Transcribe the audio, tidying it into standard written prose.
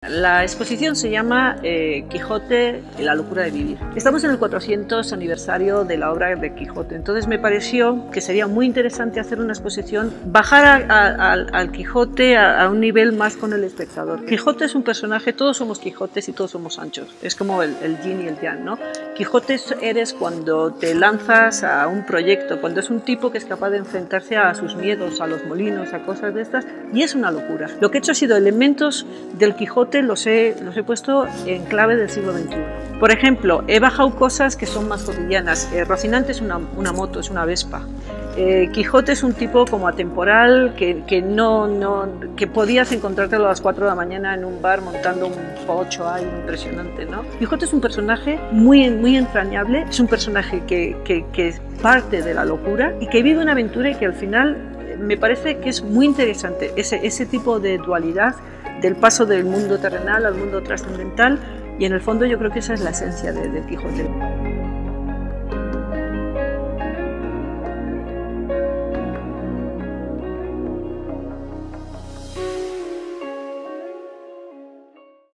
La exposición se llama Quijote, la locura de vivir. Estamos en el 400 aniversario de la obra de Quijote, entonces me pareció que sería muy interesante hacer una exposición, bajar al Quijote a un nivel más con el espectador. Quijote es un personaje, todos somos Quijotes y todos somos Sanchos, es como el yin y el yang, ¿no? Quijote eres cuando te lanzas a un proyecto, cuando es un tipo que es capaz de enfrentarse a sus miedos, a los molinos, a cosas de estas, y es una locura. Lo que he hecho ha sido elementos del Quijote, los he puesto en clave del siglo XXI. Por ejemplo, he bajado cosas que son más cotidianas. Rocinante es una moto, es una Vespa. Quijote es un tipo como atemporal que podías encontrártelo a las 4 de la mañana en un bar montando un pocho ahí impresionante, ¿no? Quijote es un personaje muy entrañable, es un personaje que es parte de la locura y que vive una aventura y que al final me parece que es muy interesante ese tipo de dualidad del paso del mundo terrenal al mundo trascendental, y en el fondo yo creo que esa es la esencia de Quijote.